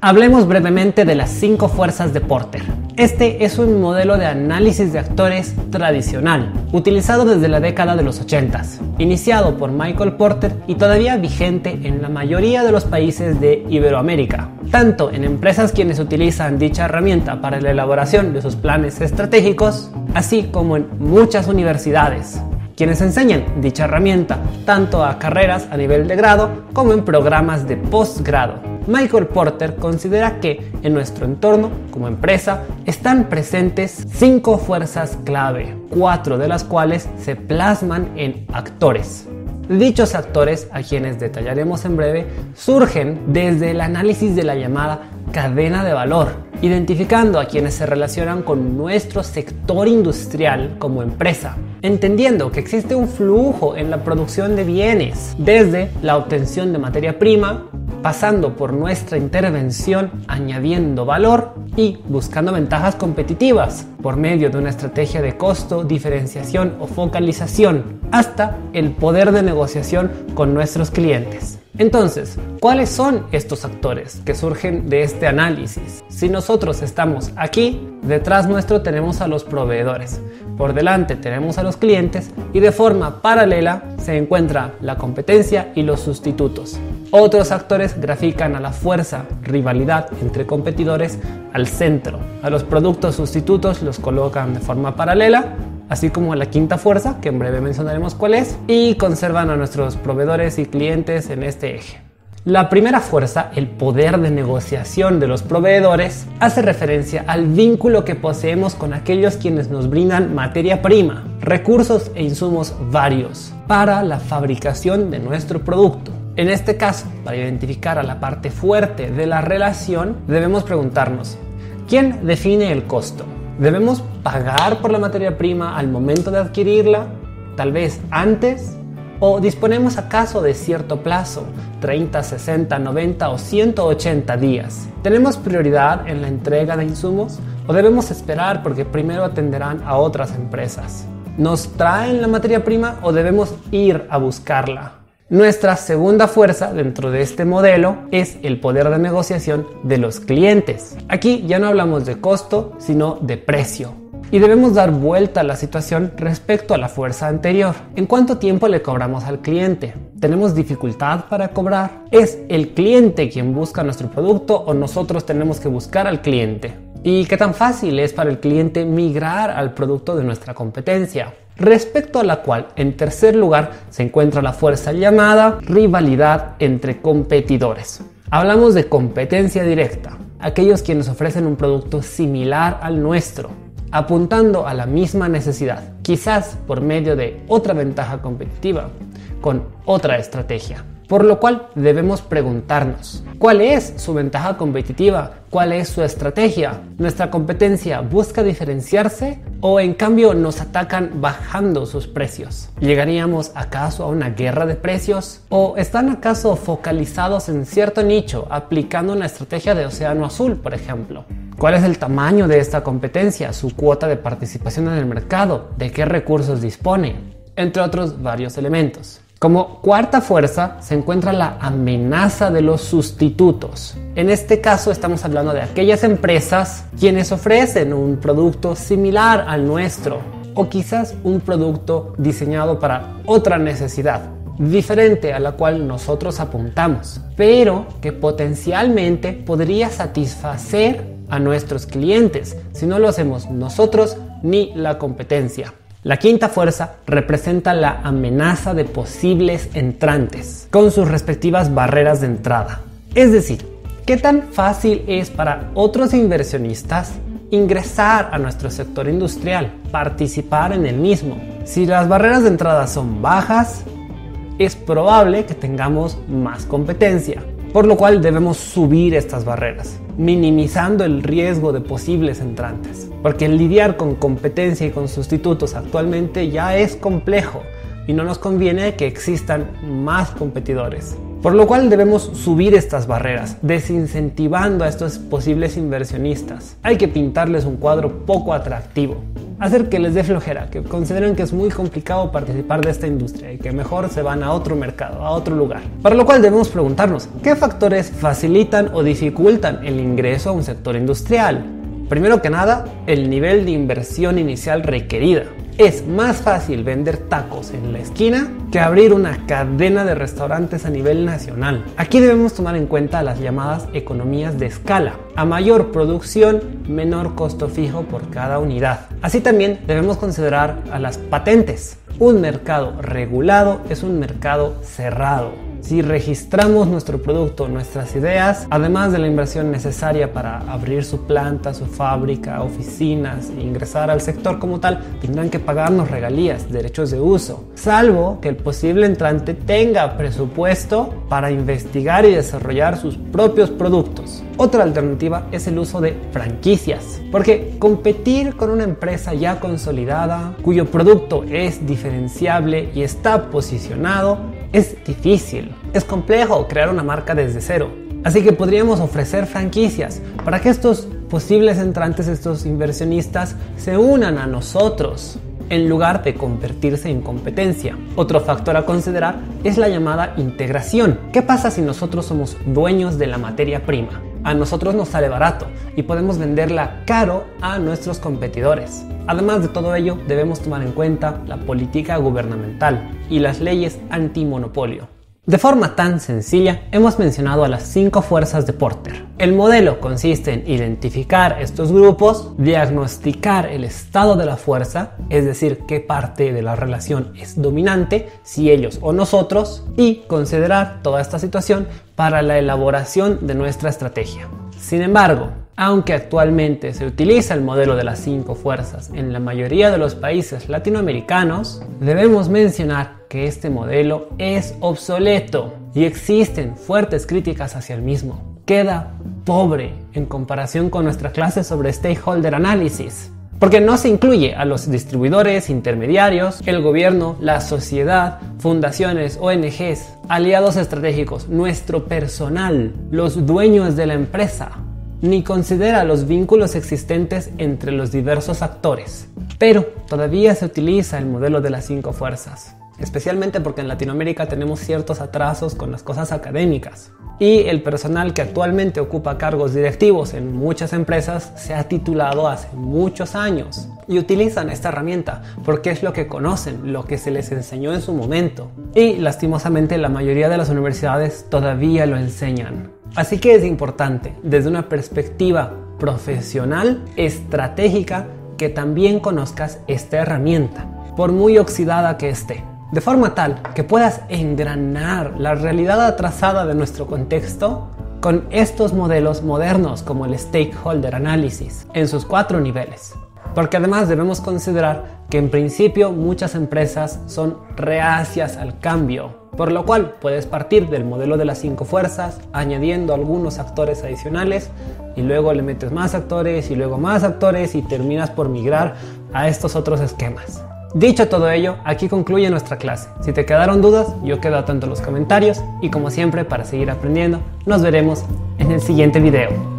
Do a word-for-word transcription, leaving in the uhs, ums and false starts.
Hablemos brevemente de las cinco fuerzas de Porter. Este es un modelo de análisis de actores tradicional, utilizado desde la década de los ochentas, iniciado por Michael Porter y todavía vigente en la mayoría de los países de Iberoamérica, tanto en empresas quienes utilizan dicha herramienta para la elaboración de sus planes estratégicos, así como en muchas universidades, quienes enseñan dicha herramienta tanto a carreras a nivel de grado como en programas de posgrado. Michael Porter considera que en nuestro entorno, como empresa, están presentes cinco fuerzas clave, cuatro de las cuales se plasman en actores. Dichos actores, a quienes detallaremos en breve, surgen desde el análisis de la llamada cadena de valor, identificando a quienes se relacionan con nuestro sector industrial como empresa, entendiendo que existe un flujo en la producción de bienes, desde la obtención de materia prima, pasando por nuestra intervención añadiendo valor y buscando ventajas competitivas por medio de una estrategia de costo, diferenciación o focalización, hasta el poder de negociación con nuestros clientes. Entonces, ¿cuáles son estos actores que surgen de este análisis? Si nosotros estamos aquí, detrás nuestro tenemos a los proveedores, por delante tenemos a los clientes y de forma paralela se encuentra la competencia y los sustitutos. Otros actores grafican a la fuerza, rivalidad entre competidores al centro. A los productos sustitutos los colocan de forma paralela, así como a la quinta fuerza, que en breve mencionaremos cuál es, y conservan a nuestros proveedores y clientes en este eje. La primera fuerza, el poder de negociación de los proveedores, hace referencia al vínculo que poseemos con aquellos quienes nos brindan materia prima, recursos e insumos varios para la fabricación de nuestro producto. En este caso, para identificar a la parte fuerte de la relación, debemos preguntarnos, ¿quién define el costo? ¿Debemos pagar por la materia prima al momento de adquirirla? ¿Tal vez antes? ¿O disponemos acaso de cierto plazo, treinta, sesenta, noventa o ciento ochenta días? ¿Tenemos prioridad en la entrega de insumos o debemos esperar porque primero atenderán a otras empresas? ¿Nos traen la materia prima o debemos ir a buscarla? Nuestra segunda fuerza dentro de este modelo es el poder de negociación de los clientes. Aquí ya no hablamos de costo, sino de precio. Y debemos dar vuelta a la situación respecto a la fuerza anterior. ¿En cuánto tiempo le cobramos al cliente? ¿Tenemos dificultad para cobrar? ¿Es el cliente quien busca nuestro producto o nosotros tenemos que buscar al cliente? ¿Y qué tan fácil es para el cliente migrar al producto de nuestra competencia? Respecto a la cual, en tercer lugar, se encuentra la fuerza llamada rivalidad entre competidores. Hablamos de competencia directa, aquellos quienes ofrecen un producto similar al nuestro, apuntando a la misma necesidad, quizás por medio de otra ventaja competitiva, con otra estrategia. Por lo cual debemos preguntarnos, ¿cuál es su ventaja competitiva? ¿Cuál es su estrategia? ¿Nuestra competencia busca diferenciarse o en cambio nos atacan bajando sus precios? ¿Llegaríamos acaso a una guerra de precios? ¿O están acaso focalizados en cierto nicho aplicando una estrategia de océano azul, por ejemplo? ¿Cuál es el tamaño de esta competencia? ¿Su cuota de participación en el mercado? ¿De qué recursos dispone? Entre otros varios elementos. Como cuarta fuerza se encuentra la amenaza de los sustitutos. En este caso estamos hablando de aquellas empresas quienes ofrecen un producto similar al nuestro o quizás un producto diseñado para otra necesidad, diferente a la cual nosotros apuntamos, pero que potencialmente podría satisfacer a nuestros clientes si no lo hacemos nosotros ni la competencia. La quinta fuerza representa la amenaza de posibles entrantes, con sus respectivas barreras de entrada. Es decir, ¿qué tan fácil es para otros inversionistas ingresar a nuestro sector industrial, participar en el mismo? Si las barreras de entrada son bajas, es probable que tengamos más competencia, por lo cual debemos subir estas barreras, minimizando el riesgo de posibles entrantes. Porque el lidiar con competencia y con sustitutos actualmente ya es complejo y no nos conviene que existan más competidores. Por lo cual debemos subir estas barreras, desincentivando a estos posibles inversionistas. Hay que pintarles un cuadro poco atractivo. hacer que les dé flojera, que consideren que es muy complicado participar de esta industria y que mejor se van a otro mercado, a otro lugar. Para lo cual debemos preguntarnos, ¿qué factores facilitan o dificultan el ingreso a un sector industrial? Primero que nada, el nivel de inversión inicial requerida. Es más fácil vender tacos en la esquina que abrir una cadena de restaurantes a nivel nacional. Aquí debemos tomar en cuenta las llamadas economías de escala. A mayor producción, menor costo fijo por cada unidad. Así también debemos considerar a las patentes. Un mercado regulado es un mercado cerrado. Si registramos nuestro producto, nuestras ideas, además de la inversión necesaria para abrir su planta, su fábrica, oficinas e ingresar al sector como tal, tendrán que pagarnos regalías, derechos de uso, salvo que el posible entrante tenga presupuesto para investigar y desarrollar sus propios productos. Otra alternativa es el uso de franquicias, porque competir con una empresa ya consolidada, cuyo producto es diferenciable y está posicionado, es difícil. Es complejo crear una marca desde cero. Así que podríamos ofrecer franquicias para que estos posibles entrantes, estos inversionistas, se unan a nosotros en lugar de convertirse en competencia. Otro factor a considerar es la llamada integración. ¿Qué pasa si nosotros somos dueños de la materia prima? A nosotros nos sale barato y podemos venderla caro a nuestros competidores. Además de todo ello, debemos tomar en cuenta la política gubernamental y las leyes antimonopolio. De forma tan sencilla, hemos mencionado a las cinco fuerzas de Porter. El modelo consiste en identificar estos grupos, diagnosticar el estado de la fuerza, es decir, qué parte de la relación es dominante, si ellos o nosotros, y considerar toda esta situación para la elaboración de nuestra estrategia. Sin embargo, aunque actualmente se utiliza el modelo de las cinco fuerzas en la mayoría de los países latinoamericanos, debemos mencionar que este modelo es obsoleto y existen fuertes críticas hacia el mismo. Queda pobre en comparación con nuestra clase sobre Stakeholder Analysis, porque no se incluye a los distribuidores, intermediarios, el gobierno, la sociedad, fundaciones, O N Ges, aliados estratégicos, nuestro personal, los dueños de la empresa, ni considera los vínculos existentes entre los diversos actores. Pero todavía se utiliza el modelo de las cinco fuerzas, especialmente porque en Latinoamérica tenemos ciertos atrasos con las cosas académicas. Y el personal que actualmente ocupa cargos directivos en muchas empresas se ha titulado hace muchos años y utilizan esta herramienta porque es lo que conocen, lo que se les enseñó en su momento. Y lastimosamente la mayoría de las universidades todavía lo enseñan. Así que es importante, desde una perspectiva profesional, estratégica, que también conozcas esta herramienta, por muy oxidada que esté, de forma tal que puedas engranar la realidad atrasada de nuestro contexto con estos modelos modernos como el Stakeholder Analysis en sus cuatro niveles. Porque además debemos considerar que en principio muchas empresas son reacias al cambio, por lo cual puedes partir del modelo de las cinco fuerzas, añadiendo algunos actores adicionales y luego le metes más actores y luego más actores y terminas por migrar a estos otros esquemas. Dicho todo ello, aquí concluye nuestra clase. Si te quedaron dudas, yo quedo atento a los comentarios y como siempre, para seguir aprendiendo, nos veremos en el siguiente video.